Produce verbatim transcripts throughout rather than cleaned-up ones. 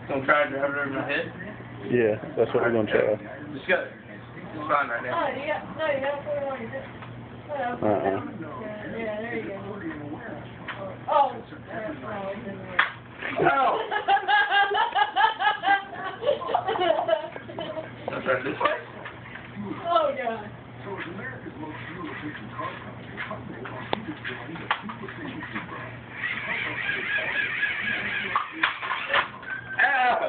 Gonna try to drive it over my head? Yeah, that's what we're gonna try. Just got it. It's fine right now. Oh, you got, no, you gotta put it on your hip. Oh, Uh-uh. yeah, yeah, there you go. Oh, that's not it didn't work. Oh! I'll try this way. Oh, God. Ow!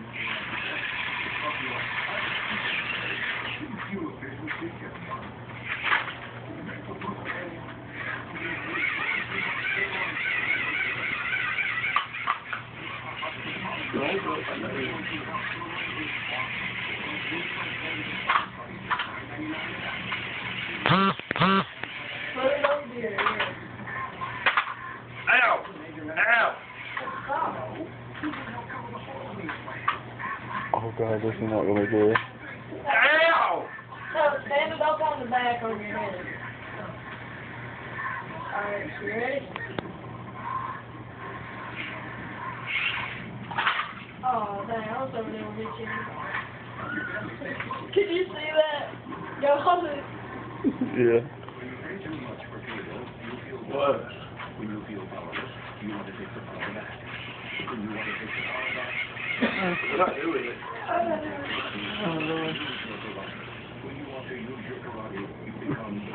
Put it over here, here. Ow! Ow! Oh god, this is not gonna be good. Ow! So, stand it up on the back on your head. Alright, you ready? Oh, dang, I was over there with you. Can you see that? Go on it. Yeah. What? When you feel powerless, you want to take the power back. When you want to take the power back, What am I doing? Oh lord. when you want to use your prerogative, you become the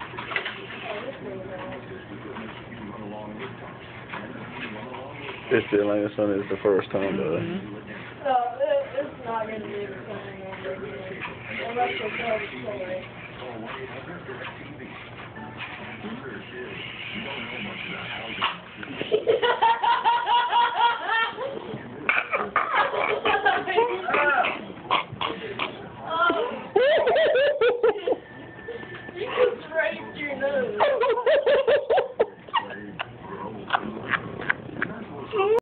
you run along with time. You run along with This still ain't as funny as the first time, though. No, it, it's not going to be the same number again. Unless they tell the story. call one eight hundred direct T V. The truth is, you don't know much about how you